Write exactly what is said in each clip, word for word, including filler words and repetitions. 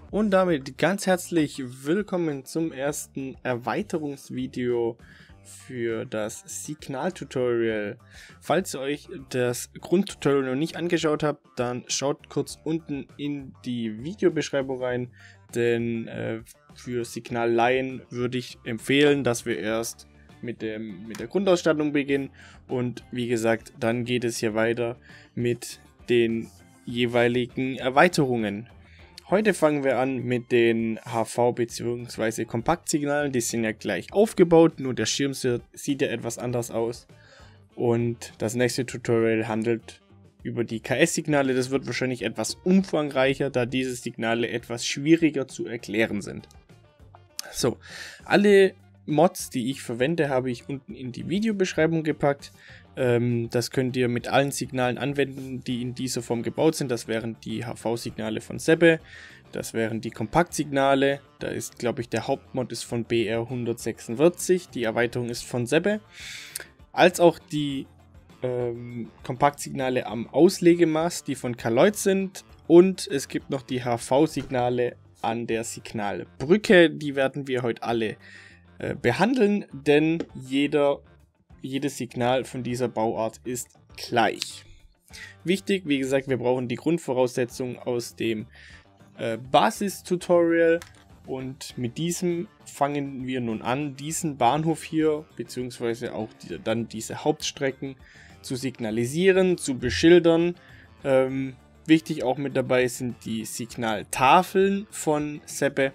Und damit ganz herzlich willkommen zum ersten Erweiterungsvideo für das Signal-Tutorial. Falls ihr euch das Grundtutorial noch nicht angeschaut habt, dann schaut kurz unten in die Videobeschreibung rein, denn äh, für Signal-Laien würde ich empfehlen, dass wir erst mit, dem, mit der Grundausstattung beginnen und wie gesagt, dann geht es hier weiter mit den jeweiligen Erweiterungen. Heute fangen wir an mit den H V bzw. Kompaktsignalen. Die sind ja gleich aufgebaut, nur der Schirm sieht ja etwas anders aus. Und das nächste Tutorial handelt über die K S-Signale. Das wird wahrscheinlich etwas umfangreicher, da diese Signale etwas schwieriger zu erklären sind. So, alle Mods, die ich verwende, habe ich unten in die Videobeschreibung gepackt. Ähm, das könnt ihr mit allen Signalen anwenden, die in dieser Form gebaut sind. Das wären die H V-Signale von Sebbe, das wären die Kompaktsignale. Da ist, glaube ich, der Hauptmod ist von B R hundertsechsundvierzig, die Erweiterung ist von Sebbe. Als auch die ähm, Kompaktsignale am Auslegemaß, die von Kaloid sind. Und es gibt noch die H V-Signale an der Signalbrücke. Die werden wir heute alle behandeln, denn jeder, jedes Signal von dieser Bauart ist gleich. Wichtig, wie gesagt, wir brauchen die Grundvoraussetzungen aus dem äh, Basis-Tutorial und mit diesem fangen wir nun an, diesen Bahnhof hier, beziehungsweise auch die, dann diese Hauptstrecken zu signalisieren, zu beschildern. Ähm, wichtig auch mit dabei sind die Signaltafeln von Sebbe.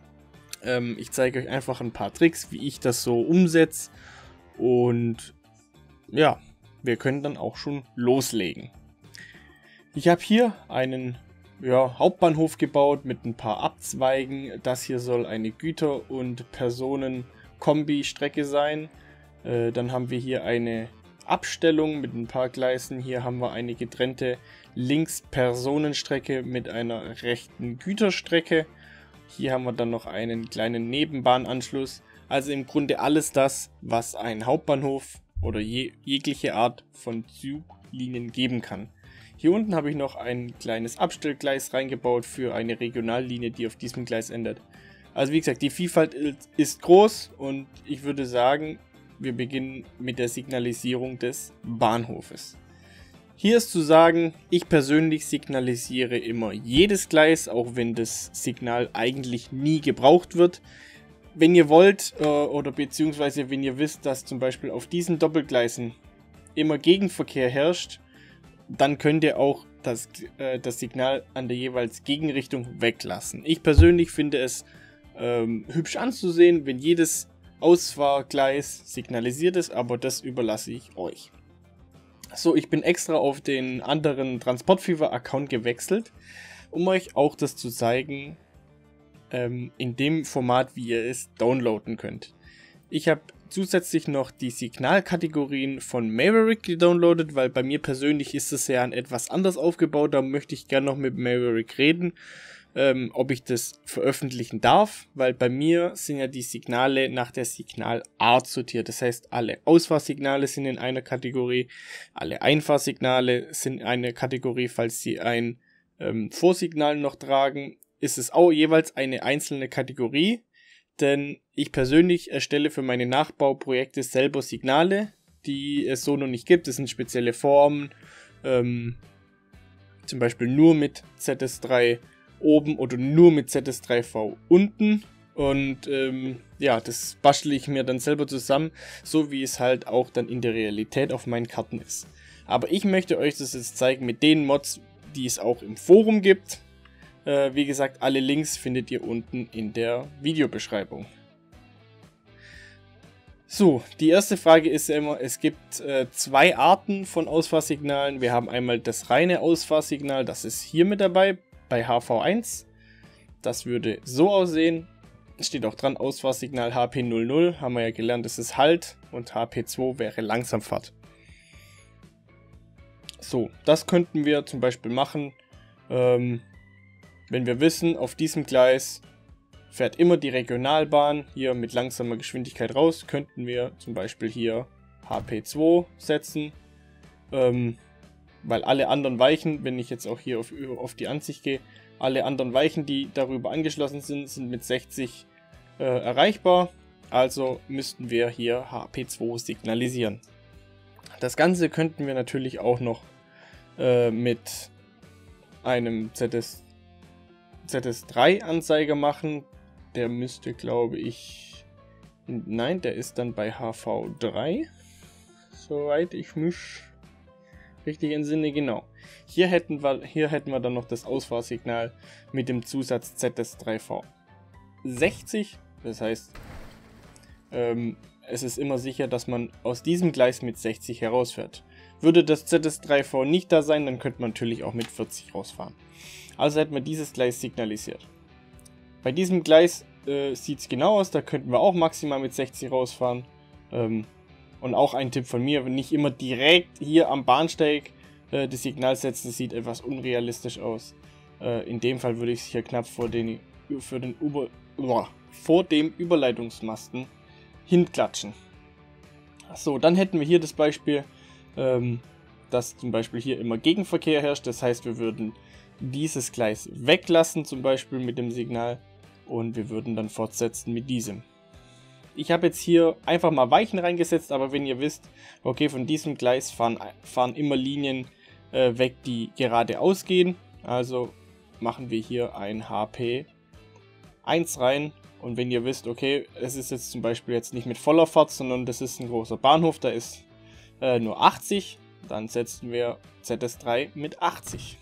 Ich zeige euch einfach ein paar Tricks, wie ich das so umsetze, und ja, wir können dann auch schon loslegen. Ich habe hier einen ja, Hauptbahnhof gebaut mit ein paar Abzweigen. Das hier soll eine Güter- und Personen-Kombi-Strecke sein. Äh, dann haben wir hier eine Abstellung mit ein paar Gleisen. Hier haben wir eine getrennte Links-Personenstrecke mit einer rechten Güterstrecke. Hier haben wir dann noch einen kleinen Nebenbahnanschluss. Also im Grunde alles das, was ein Hauptbahnhof oder je, jegliche Art von Zuglinien geben kann. Hier unten habe ich noch ein kleines Abstellgleis reingebaut für eine Regionallinie, die auf diesem Gleis endet. Also wie gesagt, die Vielfalt ist groß und ich würde sagen, wir beginnen mit der Signalisierung des Bahnhofes. Hier ist zu sagen, ich persönlich signalisiere immer jedes Gleis, auch wenn das Signal eigentlich nie gebraucht wird. Wenn ihr wollt äh, oder beziehungsweise wenn ihr wisst, dass zum Beispiel auf diesen Doppelgleisen immer Gegenverkehr herrscht, dann könnt ihr auch das, äh, das Signal an der jeweils Gegenrichtung weglassen. Ich persönlich finde es ähm, hübsch anzusehen, wenn jedes Ausfahrgleis signalisiert ist, aber das überlasse ich euch. So, ich bin extra auf den anderen Transportfever-Account gewechselt, um euch auch das zu zeigen, ähm, in dem Format, wie ihr es downloaden könnt. Ich habe zusätzlich noch die Signalkategorien von Maverick gedownloadet, weil bei mir persönlich ist es ja etwas anders aufgebaut. Da möchte ich gerne noch mit Maverick reden, ähm, ob ich das veröffentlichen darf, weil bei mir sind ja die Signale nach der Signalart sortiert. Das heißt, alle Ausfahrsignale sind in einer Kategorie, alle Einfahrsignale sind in einer Kategorie. Falls sie ein ähm, Vorsignal noch tragen, ist es auch jeweils eine einzelne Kategorie, denn ich persönlich erstelle für meine Nachbauprojekte selber Signale, die es so noch nicht gibt. Das sind spezielle Formen, ähm, zum Beispiel nur mit Z S drei oben oder nur mit Z S drei V unten, und ähm, ja, das bastle ich mir dann selber zusammen, so wie es halt auch dann in der Realität auf meinen Karten ist. Aber ich möchte euch das jetzt zeigen mit den Mods, die es auch im Forum gibt. Äh, wie gesagt, alle Links findet ihr unten in der Videobeschreibung. So, die erste Frage ist ja immer, es gibt äh, zwei Arten von Ausfahrsignalen. Wir haben einmal das reine Ausfahrsignal, das ist hier mit dabei, bei H V eins. Das würde so aussehen. Steht auch dran, Ausfahrsignal H P null null, haben wir ja gelernt, das ist Halt, und H P zwei wäre Langsamfahrt. So, das könnten wir zum Beispiel machen, ähm, wenn wir wissen, auf diesem Gleis fährt immer die Regionalbahn hier mit langsamer Geschwindigkeit raus, könnten wir zum Beispiel hier H P zwei setzen. Ähm, weil alle anderen Weichen, wenn ich jetzt auch hier auf, auf die Ansicht gehe, alle anderen Weichen, die darüber angeschlossen sind, sind mit sechzig äh, erreichbar. Also müssten wir hier H P zwei signalisieren. Das Ganze könnten wir natürlich auch noch äh, mit einem Z S, Z S drei Anzeiger machen. Der müsste, glaube ich, nein, der ist dann bei H V drei. Soweit ich mich richtig entsinne, genau. Hier hätten wir, hier hätten wir dann noch das Ausfahrsignal mit dem Zusatz Z S drei V sechzig. Das heißt, ähm, es ist immer sicher, dass man aus diesem Gleis mit sechzig herausfährt. Würde das Z S drei V nicht da sein, dann könnte man natürlich auch mit vierzig rausfahren. Also hätten wir dieses Gleis signalisiert. Bei diesem Gleis äh, sieht es genau aus, da könnten wir auch maximal mit sechzig rausfahren. Ähm, und auch ein Tipp von mir, nicht immer direkt hier am Bahnsteig äh, das Signal setzen, sieht etwas unrealistisch aus. Äh, in dem Fall würde ich es hier knapp vor, den, für den Über, uh, vor dem Überleitungsmasten hinklatschen. So, dann hätten wir hier das Beispiel, ähm, dass zum Beispiel hier immer Gegenverkehr herrscht. Das heißt, wir würden dieses Gleis weglassen, zum Beispiel mit dem Signal, und wir würden dann fortsetzen mit diesem. Ich habe jetzt hier einfach mal Weichen reingesetzt, aber wenn ihr wisst, okay, von diesem Gleis fahren, fahren immer Linien äh, weg, die geradeaus gehen. Also machen wir hier ein H P eins rein. Und wenn ihr wisst, okay, es ist jetzt zum Beispiel jetzt nicht mit voller Fahrt, sondern das ist ein großer Bahnhof, da ist äh, nur achtzig, dann setzen wir Z S drei mit achtzig.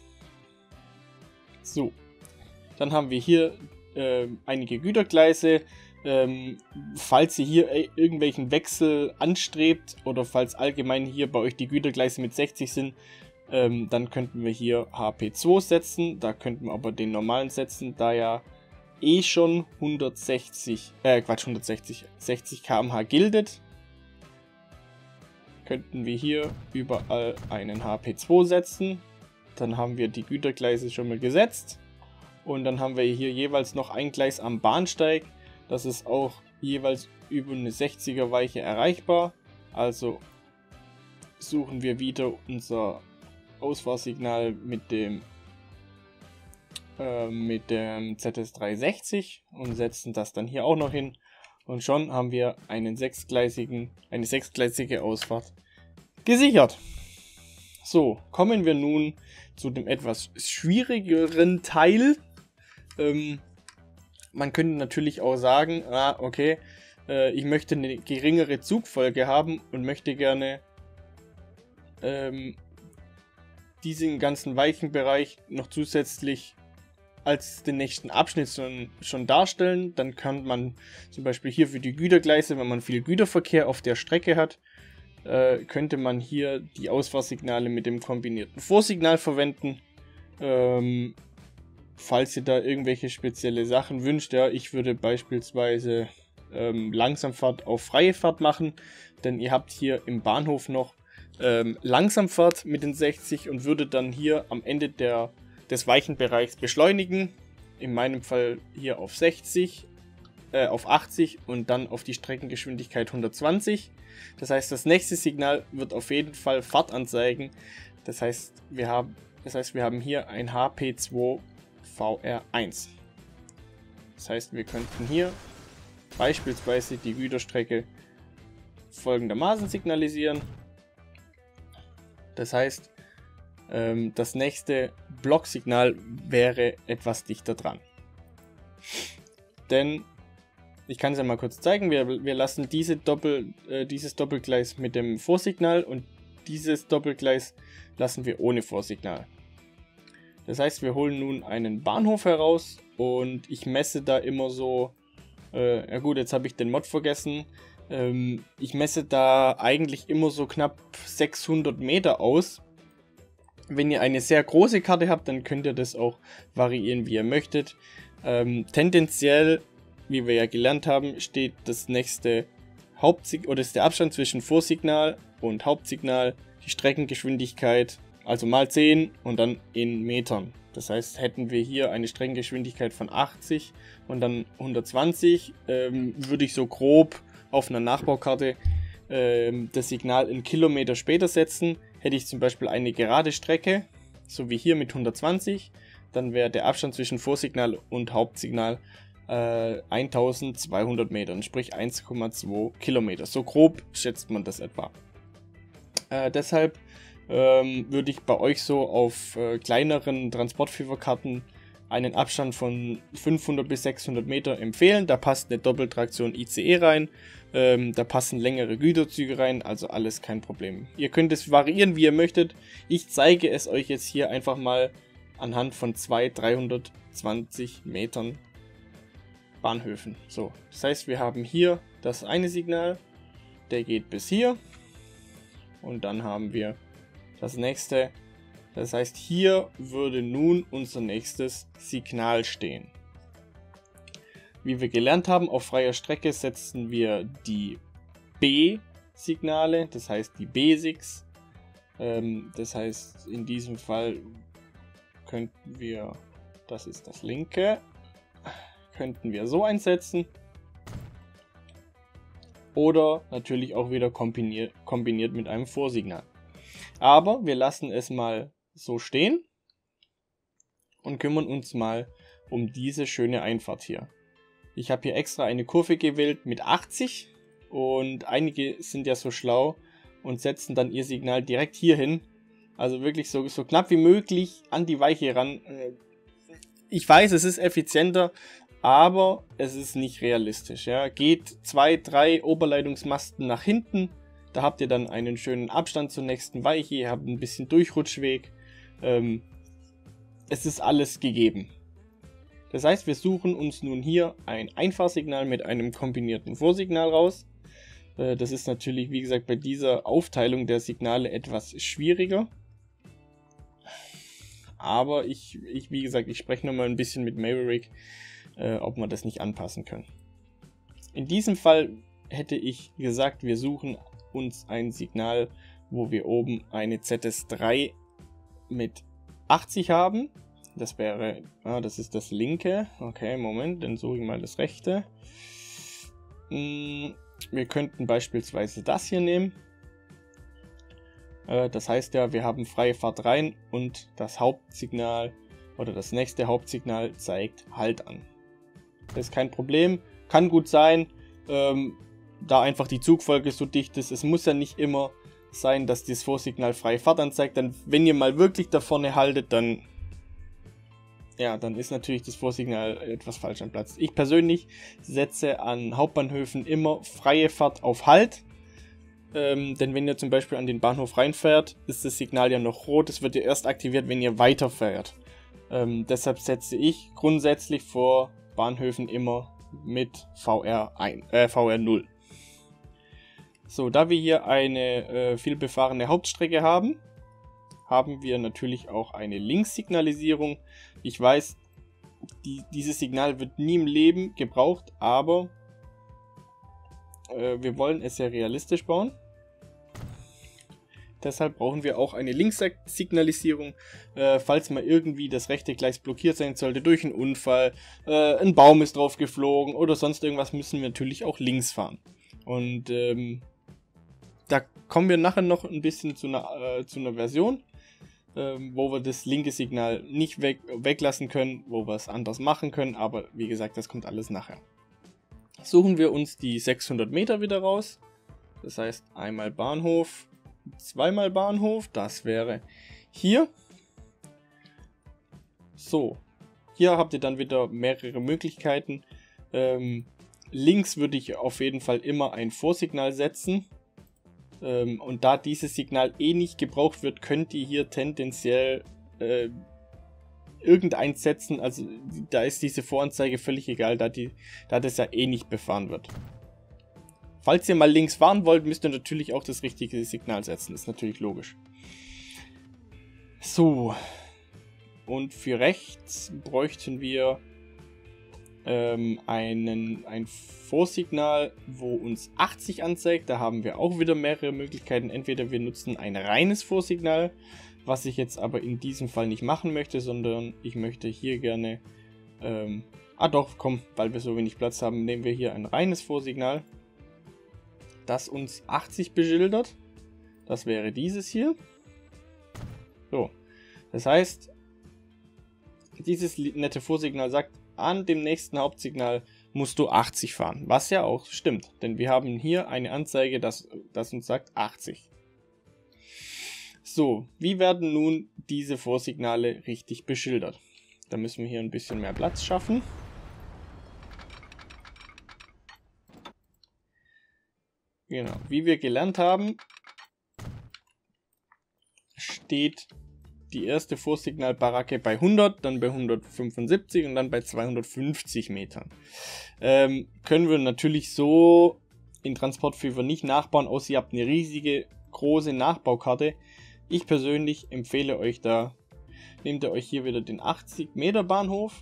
So, dann haben wir hier äh, einige Gütergleise. Ähm, falls ihr hier äh, irgendwelchen Wechsel anstrebt oder falls allgemein hier bei euch die Gütergleise mit sechzig sind, ähm, dann könnten wir hier H P zwei setzen. Da könnten wir aber den normalen setzen, da ja eh schon hundertsechzig, äh Quatsch, hundertsechzig, sechzig Kilometer pro Stunde giltet. Könnten wir hier überall einen H P zwei setzen. Dann haben wir die Gütergleise schon mal gesetzt. Und dann haben wir hier jeweils noch ein Gleis am Bahnsteig. Das ist auch jeweils über eine sechziger Weiche erreichbar. Also suchen wir wieder unser Ausfahrsignal mit dem, äh, mit dem Z S drei sechzig und setzen das dann hier auch noch hin. Und schon haben wir einen sechsgleisigen, eine sechsgleisige Ausfahrt gesichert. So, kommen wir nun zu dem etwas schwierigeren Teil. Ähm, man könnte natürlich auch sagen, ah, okay, äh, ich möchte eine geringere Zugfolge haben und möchte gerne ähm, diesen ganzen Weichenbereich noch zusätzlich als den nächsten Abschnitt schon, schon darstellen. Dann kann man zum Beispiel hier für die Gütergleise, wenn man viel Güterverkehr auf der Strecke hat, äh, könnte man hier die Ausfahrsignale mit dem kombinierten Vorsignal verwenden. Ähm, falls ihr da irgendwelche spezielle Sachen wünscht, ja, ich würde beispielsweise ähm, Langsamfahrt auf freie Fahrt machen, denn ihr habt hier im Bahnhof noch ähm, Langsamfahrt mit den sechzig und würde dann hier am Ende der, des Weichenbereichs beschleunigen. In meinem Fall hier auf sechzig, äh, auf achtzig und dann auf die Streckengeschwindigkeit hundertzwanzig. Das heißt, das nächste Signal wird auf jeden Fall Fahrt anzeigen. Das heißt, wir haben, das heißt, wir haben hier ein H P zwei V R eins. Das heißt, wir könnten hier beispielsweise die Güterstrecke folgendermaßen signalisieren. Das heißt, ähm, das nächste Blocksignal wäre etwas dichter dran. Denn, ich kann es ja mal kurz zeigen, wir, wir lassen diese Doppel, äh, dieses Doppelgleis mit dem Vorsignal und dieses Doppelgleis lassen wir ohne Vorsignal. Das heißt, wir holen nun einen Bahnhof heraus und ich messe da immer so, äh, ja gut, jetzt habe ich den Mod vergessen, ähm, ich messe da eigentlich immer so knapp sechshundert Meter aus. Wenn ihr eine sehr große Karte habt, dann könnt ihr das auch variieren, wie ihr möchtet. Ähm, tendenziell, wie wir ja gelernt haben, steht das nächste Hauptsignal, oder ist der Abstand zwischen Vorsignal und Hauptsignal, die Streckengeschwindigkeit, also mal zehn und dann in Metern. Das heißt, hätten wir hier eine Streckengeschwindigkeit von achtzig und dann hundertzwanzig, ähm, würde ich so grob auf einer Nachbaukarte ähm, das Signal in Kilometer später setzen. Hätte ich zum Beispiel eine gerade Strecke, so wie hier mit hundertzwanzig, dann wäre der Abstand zwischen Vorsignal und Hauptsignal äh, eintausendzweihundert Metern, sprich eins Komma zwei Kilometer. So grob schätzt man das etwa. Äh, deshalb ähm, würde ich bei euch so auf äh, kleineren Transportführerkarten einen Abstand von fünfhundert bis sechshundert Meter empfehlen. Da passt eine Doppeltraktion I C E rein, ähm, da passen längere Güterzüge rein, also alles kein Problem. Ihr könnt es variieren, wie ihr möchtet. Ich zeige es euch jetzt hier einfach mal anhand von zwei dreihundertzwanzig Metern Bahnhöfen. So, das heißt, wir haben hier das eine Signal, der geht bis hier und dann haben wir das nächste. Das heißt, hier würde nun unser nächstes Signal stehen. Wie wir gelernt haben, auf freier Strecke setzen wir die B-Signale, das heißt die Basics. Ähm, das heißt, in diesem Fall könnten wir, das ist das linke, könnten wir so einsetzen. Oder natürlich auch wieder kombiniert, kombiniert mit einem Vorsignal. Aber wir lassen es mal so stehen und kümmern uns mal um diese schöne Einfahrt hier. Ich habe hier extra eine Kurve gewählt mit achtzig und einige sind ja so schlau und setzen dann ihr Signal direkt hier hin. Also wirklich so, so knapp wie möglich an die Weiche ran. Ich weiß, es ist effizienter, aber es ist nicht realistisch. Ja. Geht zwei, drei Oberleitungsmasten nach hinten. Da habt ihr dann einen schönen Abstand zur nächsten Weiche. Ihr habt ein bisschen Durchrutschweg. Ähm, es ist alles gegeben. Das heißt, wir suchen uns nun hier ein Einfahrsignal mit einem kombinierten Vorsignal raus. Äh, das ist natürlich, wie gesagt, bei dieser Aufteilung der Signale etwas schwieriger. Aber ich, ich wie gesagt, ich spreche nochmal ein bisschen mit Maverick, äh, ob wir das nicht anpassen können. In diesem Fall hätte ich gesagt, wir suchen uns ein Signal, wo wir oben eine Z S drei mit achtzig haben. Das wäre, ah, das ist das linke. Okay, Moment, dann suche ich mal das rechte. Hm, wir könnten beispielsweise das hier nehmen. Äh, das heißt ja, wir haben freie Fahrt rein und das Hauptsignal oder das nächste Hauptsignal zeigt Halt an. Das ist kein Problem, kann gut sein, ähm, da einfach die Zugfolge so dicht ist. Es muss ja nicht immer sein, dass das Vorsignal freie Fahrt anzeigt. Dann, wenn ihr mal wirklich da vorne haltet, dann, ja, dann ist natürlich das Vorsignal etwas falsch am Platz. Ich persönlich setze an Hauptbahnhöfen immer freie Fahrt auf Halt. Ähm, denn wenn ihr zum Beispiel an den Bahnhof reinfährt, ist das Signal ja noch rot. Es wird ja erst aktiviert, wenn ihr weiterfährt. Ähm, deshalb setze ich grundsätzlich vor Bahnhöfen immer mit V R eins, äh, V R null. So, da wir hier eine äh, vielbefahrene Hauptstrecke haben, haben wir natürlich auch eine Linkssignalisierung. Ich weiß, die, dieses Signal wird nie im Leben gebraucht, aber äh, wir wollen es ja realistisch bauen. Deshalb brauchen wir auch eine Linkssignalisierung, äh, falls mal irgendwie das rechte Gleis blockiert sein sollte durch einen Unfall, äh, ein Baum ist drauf geflogen oder sonst irgendwas, müssen wir natürlich auch links fahren. Und ähm, da kommen wir nachher noch ein bisschen zu einer, äh, zu einer Version, ähm, wo wir das linke Signal nicht weg, weglassen können, wo wir es anders machen können, aber wie gesagt, das kommt alles nachher. Suchen wir uns die sechshundert Meter wieder raus, das heißt einmal Bahnhof, zweimal Bahnhof, das wäre hier. So, hier habt ihr dann wieder mehrere Möglichkeiten. Ähm, links würde ich auf jeden Fall immer ein Vorsignal setzen. Ähm, und da dieses Signal eh nicht gebraucht wird, könnt ihr hier tendenziell äh, irgendeins setzen. Also da ist diese Voranzeige völlig egal, da, die, da das ja eh nicht befahren wird. Falls ihr mal links fahren wollt, müsst ihr natürlich auch das richtige Signal setzen. Ist natürlich logisch. So. Und für rechts bräuchten wir ähm, einen, ein Vorsignal, wo uns achtzig anzeigt. Da haben wir auch wieder mehrere Möglichkeiten. Entweder wir nutzen ein reines Vorsignal, was ich jetzt aber in diesem Fall nicht machen möchte, sondern ich möchte hier gerne... Ähm, ah doch, komm, weil wir so wenig Platz haben, nehmen wir hier ein reines Vorsignal, das uns achtzig beschildert. Das wäre dieses hier. So, das heißt, dieses nette Vorsignal sagt, an dem nächsten Hauptsignal musst du achtzig fahren, was ja auch stimmt, denn wir haben hier eine Anzeige, das, das uns sagt achtzig. So, wie werden nun diese Vorsignale richtig beschildert? Da müssen wir hier ein bisschen mehr Platz schaffen. Genau, wie wir gelernt haben, steht die erste Vorsignalbaracke bei hundert, dann bei hundertfünfundsiebzig und dann bei zweihundertfünfzig Metern. Ähm, können wir natürlich so in Transportfever nicht nachbauen, außer ihr habt eine riesige, große Nachbaukarte. Ich persönlich empfehle euch da, nehmt ihr euch hier wieder den achtzig Meter Bahnhof,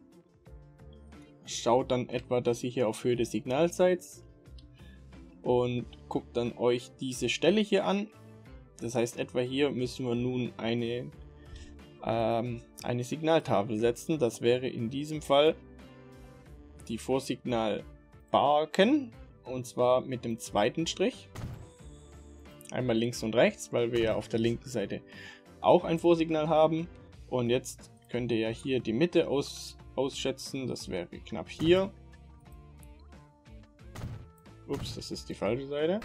schaut dann etwa, dass ihr hier auf Höhe des Signals seid und guckt dann euch diese Stelle hier an. Das heißt, etwa hier müssen wir nun eine, ähm, eine Signaltafel setzen. Das wäre in diesem Fall die Vorsignalbarken, und zwar mit dem zweiten Strich. Einmal links und rechts, weil wir ja auf der linken Seite auch ein Vorsignal haben. Und jetzt könnt ihr ja hier die Mitte aus, ausschätzen. Das wäre knapp hier. Ups, das ist die falsche Seite.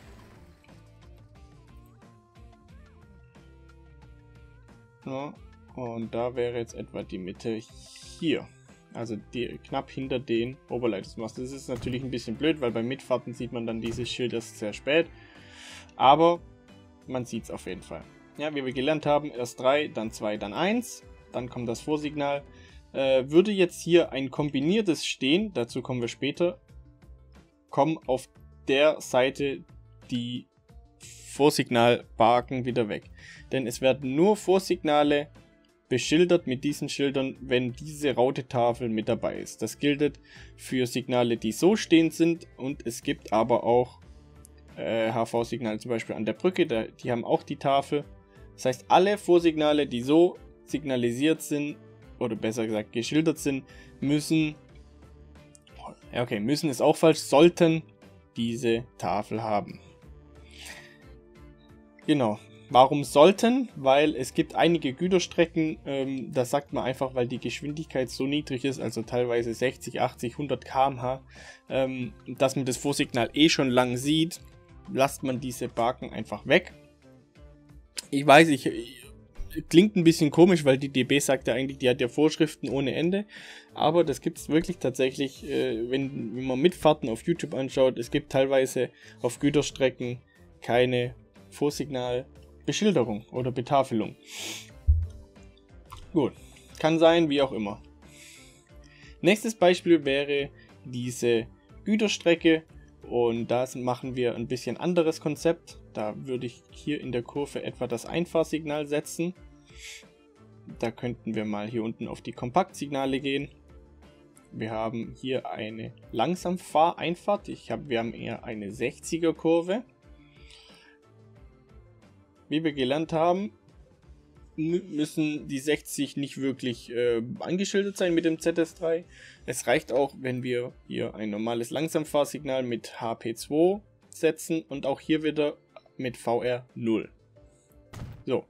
Ja, und da wäre jetzt etwa die Mitte hier. Also die, knapp hinter den Oberleitungsmasten. Das ist natürlich ein bisschen blöd, weil beim Mitfahrten sieht man dann dieses Schild erst sehr spät. Aber man sieht es auf jeden Fall. Ja, wie wir gelernt haben, erst drei, dann zwei, dann eins. Dann kommt das Vorsignal. Äh, würde jetzt hier ein kombiniertes stehen, dazu kommen wir später, kommen auf der Seite die Vorsignalbarken wieder weg. Denn es werden nur Vorsignale beschildert mit diesen Schildern, wenn diese Rautetafel mit dabei ist. Das gilt für Signale, die so stehend sind, und es gibt aber auch äh, H V-Signale zum Beispiel an der Brücke, da, die haben auch die Tafel. Das heißt, alle Vorsignale, die so signalisiert sind, oder besser gesagt geschildert sind, müssen, ja okay, müssen ist auch falsch, sollten diese Tafel haben. Genau. Warum sollten? Weil es gibt einige Güterstrecken, ähm, das sagt man einfach, weil die Geschwindigkeit so niedrig ist, also teilweise sechzig, achtzig, hundert Kilometer pro Stunde, ähm, dass man das Vorsignal eh schon lang sieht, lasst man diese Barken einfach weg. Ich weiß, ich, ich klingt ein bisschen komisch, weil die D B sagt ja eigentlich, die hat ja Vorschriften ohne Ende, aber das gibt es wirklich tatsächlich, äh, wenn, wenn man Mitfahrten auf YouTube anschaut, es gibt teilweise auf Güterstrecken keine Vorsignalbeschilderung oder Betafelung. Gut, kann sein, wie auch immer. Nächstes Beispiel wäre diese Güterstrecke, und da machen wir ein bisschen anderes Konzept. Da würde ich hier in der Kurve etwa das Einfahrsignal setzen. Da könnten wir mal hier unten auf die Kompaktsignale gehen. Wir haben hier eine Langsamfahreinfahrt. Ich hab, wir haben eher eine sechziger Kurve. Wie wir gelernt haben, müssen die sechzig nicht wirklich äh, angeschildert sein mit dem Z S drei. Es reicht auch, wenn wir hier ein normales Langsamfahrsignal mit H P zwei setzen und auch hier wieder mit V R null. So.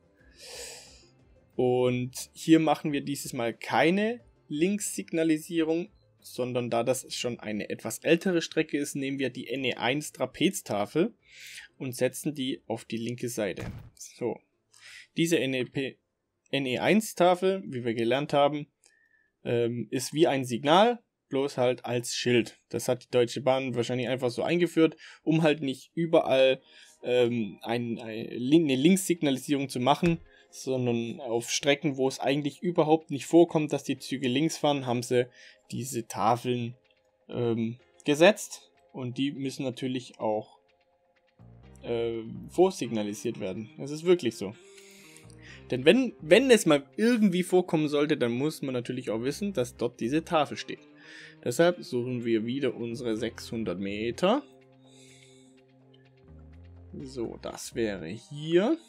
Und hier machen wir dieses Mal keine Linkssignalisierung, sondern da das schon eine etwas ältere Strecke ist, nehmen wir die N E eins Trapeztafel und setzen die auf die linke Seite. So. Diese N E eins Tafel, wie wir gelernt haben, ähm, ist wie ein Signal, bloß halt als Schild. Das hat die Deutsche Bahn wahrscheinlich einfach so eingeführt, um halt nicht überall ähm, ein, eine Linkssignalisierung zu machen, sondern auf Strecken, wo es eigentlich überhaupt nicht vorkommt, dass die Züge links fahren, haben sie diese Tafeln ähm, gesetzt, und die müssen natürlich auch äh, vorsignalisiert werden. Das ist wirklich so. Denn wenn, wenn es mal irgendwie vorkommen sollte, dann muss man natürlich auch wissen, dass dort diese Tafel steht. Deshalb suchen wir wieder unsere sechshundert Meter. So, das wäre hier.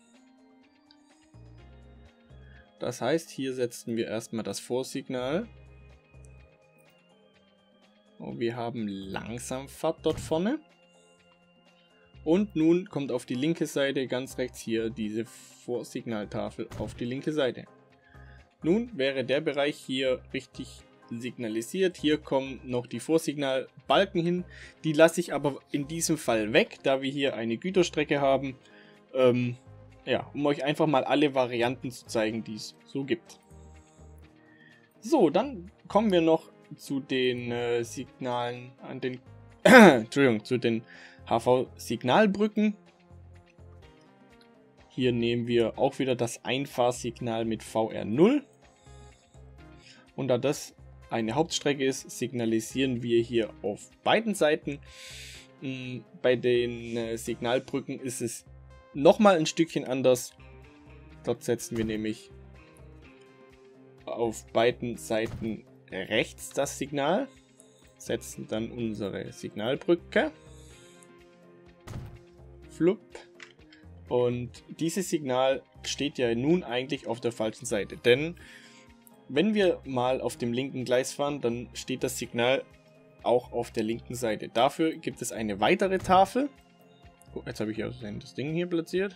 Das heißt, hier setzen wir erstmal das Vorsignal. Und wir haben Langsamfahrt dort vorne. Und nun kommt auf die linke Seite ganz rechts hier diese Vorsignaltafel auf die linke Seite. Nun wäre der Bereich hier richtig signalisiert. Hier kommen noch die Vorsignalbalken hin. Die lasse ich aber in diesem Fall weg, da wir hier eine Güterstrecke haben. Ähm, ja, um euch einfach mal alle Varianten zu zeigen, die es so gibt. So, dann kommen wir noch zu den äh, Signalen an den Entschuldigung, zu den H V-Signalbrücken. Hier nehmen wir auch wieder das Einfahrsignal mit V R null. Und da das eine Hauptstrecke ist, signalisieren wir hier auf beiden Seiten. Bei den äh, Signalbrücken ist es nochmal ein Stückchen anders. Dort setzen wir nämlich auf beiden Seiten rechts das Signal, setzen dann unsere Signalbrücke. Flupp. Und dieses Signal steht ja nun eigentlich auf der falschen Seite, denn wenn wir mal auf dem linken Gleis fahren, dann steht das Signal auch auf der linken Seite. Dafür gibt es eine weitere Tafel. Oh, jetzt habe ich ja das Ding hier platziert.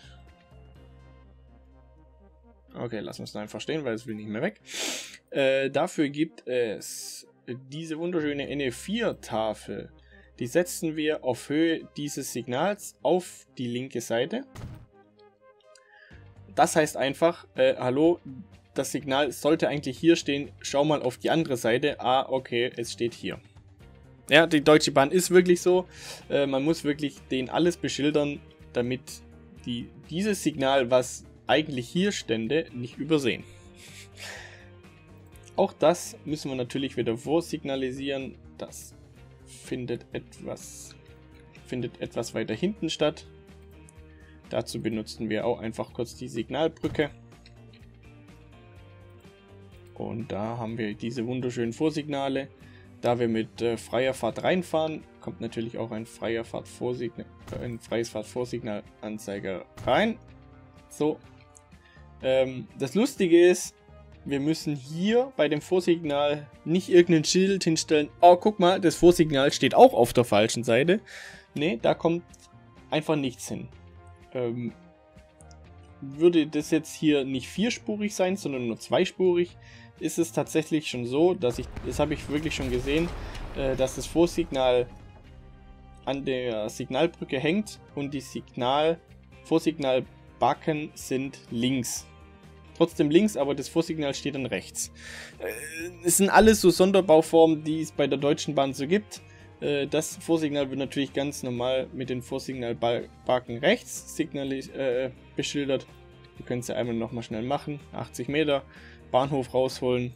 Okay, lassen wir es einfach stehen, weil es will nicht mehr weg. Äh, dafür gibt es diese wunderschöne N E vier Tafel. Die setzen wir auf Höhe dieses Signals auf die linke Seite. Das heißt einfach, äh, hallo, das Signal sollte eigentlich hier stehen, schau mal auf die andere Seite. Ah, okay, es steht hier. Ja, die Deutsche Bahn ist wirklich so. Äh, man muss wirklich denen alles beschildern, damit die dieses Signal, was eigentlich hier stände, nicht übersehen. Auch das müssen wir natürlich wieder vorsignalisieren. Das findet etwas, findet etwas weiter hinten statt. Dazu benutzen wir auch einfach kurz die Signalbrücke. Und da haben wir diese wunderschönen Vorsignale. Da wir mit äh, freier Fahrt reinfahren, kommt natürlich auch ein, freier Fahrtvorsignal, äh, ein freies Fahrtvorsignalanzeiger rein. So. Ähm, das Lustige ist, wir müssen hier bei dem Vorsignal nicht irgendein Schild hinstellen. Oh, guck mal, das Vorsignal steht auch auf der falschen Seite. Ne, da kommt einfach nichts hin. Ähm, würde das jetzt hier nicht vierspurig sein, sondern nur zweispurig, ist es tatsächlich schon so, dass ich, das habe ich wirklich schon gesehen, äh, dass das Vorsignal an der Signalbrücke hängt und die Signal, Vorsignalbacken sind links. Trotzdem links, aber das Vorsignal steht dann rechts. Äh, es sind alles so Sonderbauformen, die es bei der Deutschen Bahn so gibt. Äh, das Vorsignal wird natürlich ganz normal mit den Vorsignalbaken rechts signalis äh, beschildert. Wir können es ja einmal nochmal schnell machen. achtzig Meter, Bahnhof rausholen.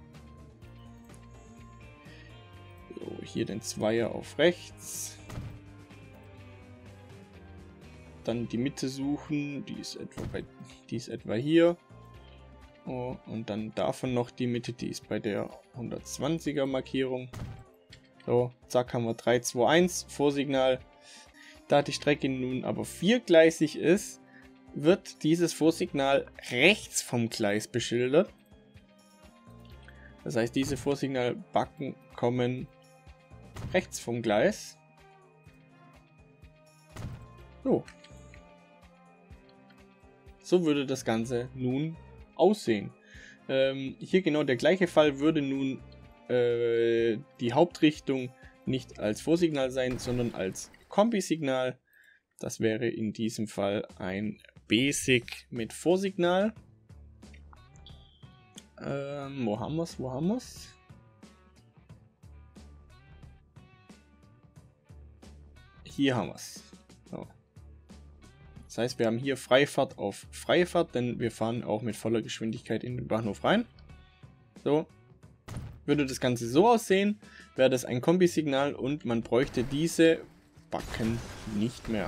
So, hier den Zweier auf rechts. Dann die Mitte suchen, die ist etwa, bei, die ist etwa hier. Oh, und dann davon noch die Mitte, die ist bei der hundertzwanziger Markierung. So, zack, haben wir drei zwei eins, Vorsignal. Da die Strecke nun aber viergleisig ist, wird dieses Vorsignal rechts vom Gleis beschildert. Das heißt, diese Vorsignalbacken kommen rechts vom Gleis. So. So würde das Ganze nun aussehen. Ähm, hier genau der gleiche Fall würde nun äh, die Hauptrichtung nicht als Vorsignal sein, sondern als Kombisignal. Das wäre in diesem Fall ein Basic mit Vorsignal. Ähm, wo haben wir es? Wo haben wir es? Hier haben wir es. So. Das heißt, wir haben hier Freifahrt auf Freifahrt, denn wir fahren auch mit voller Geschwindigkeit in den Bahnhof rein. So. Würde das Ganze so aussehen, wäre das ein Kombisignal und man bräuchte diese Backen nicht mehr.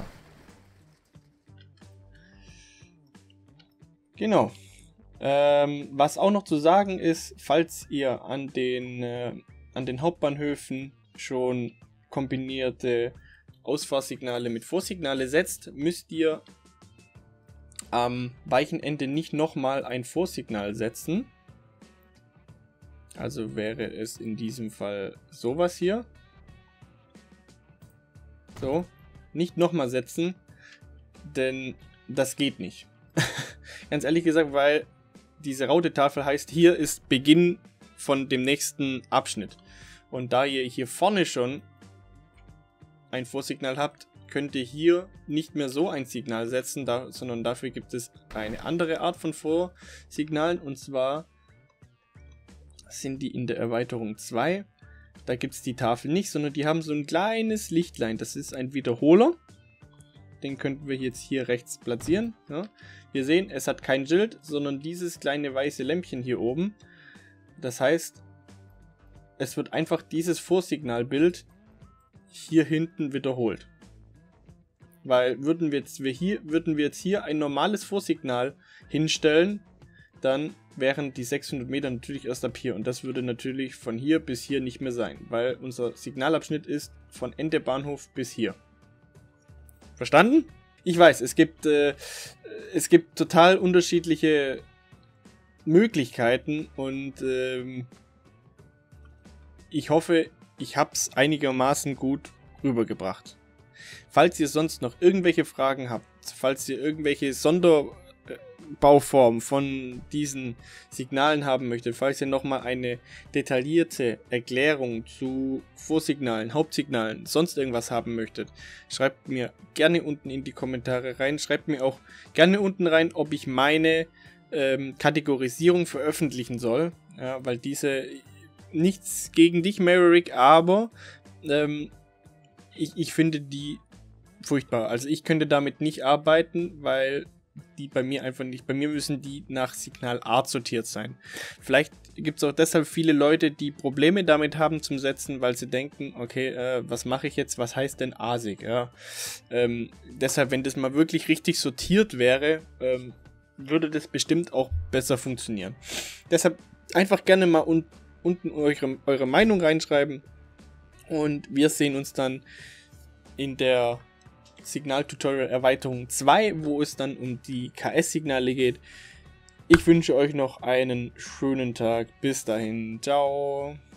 Genau. Ähm, was auch noch zu sagen ist, falls ihr an den, äh, an den Hauptbahnhöfen schon kombinierte Ausfahrsignale mit Vorsignale setzt, müsst ihr am weichen Ende nicht nochmal ein Vorsignal setzen. Also wäre es in diesem Fall sowas hier. So. nicht nochmal setzen, denn das geht nicht. Ganz ehrlich gesagt, weil diese Rautetafel heißt, hier ist Beginn von dem nächsten Abschnitt. Und da ihr hier vorne schon ein Vorsignal habt, könnt ihr hier nicht mehr so ein Signal setzen, da, sondern dafür gibt es eine andere Art von Vorsignalen, und zwar sind die in der Erweiterung zwei. Da gibt es die Tafel nicht, sondern die haben so ein kleines Lichtlein. Das ist ein Wiederholer. Den könnten wir jetzt hier rechts platzieren. Ja. Wir sehen, es hat kein Schild, sondern dieses kleine weiße Lämpchen hier oben. Das heißt, es wird einfach dieses Vorsignalbild hier hinten wiederholt. Weil würden wir jetzt, wir hier, würden wir jetzt hier ein normales Vorsignal hinstellen, dann wären die sechshundert Meter natürlich erst ab hier. Und das würde natürlich von hier bis hier nicht mehr sein, weil unser Signalabschnitt ist von Ende Bahnhof bis hier. Verstanden? Ich weiß, es gibt, äh, es gibt total unterschiedliche Möglichkeiten und ähm, ich hoffe, ich habe es einigermaßen gut rübergebracht. Falls ihr sonst noch irgendwelche Fragen habt, falls ihr irgendwelche Sonderbauformen von diesen Signalen haben möchtet, falls ihr nochmal eine detaillierte Erklärung zu Vorsignalen, Hauptsignalen, sonst irgendwas haben möchtet, schreibt mir gerne unten in die Kommentare rein. Schreibt mir auch gerne unten rein, ob ich meine ähm, Kategorisierung veröffentlichen soll, ja, weil diese, nichts gegen dich, Maverick, aber ähm, ich, ich finde die furchtbar. Also ich könnte damit nicht arbeiten, weil die bei mir einfach nicht, bei mir müssen die nach Signalart sortiert sein. Vielleicht gibt es auch deshalb viele Leute, die Probleme damit haben zum Setzen, weil sie denken, okay, äh, was mache ich jetzt, was heißt denn A S I C? Ja? Ähm, deshalb, wenn das mal wirklich richtig sortiert wäre, ähm, würde das bestimmt auch besser funktionieren. Deshalb einfach gerne mal un unten eure, eure Meinung reinschreiben und wir sehen uns dann in der Signal-Tutorial Erweiterung zwei, wo es dann um die K S-Signale geht. Ich wünsche euch noch einen schönen Tag. Bis dahin. Ciao.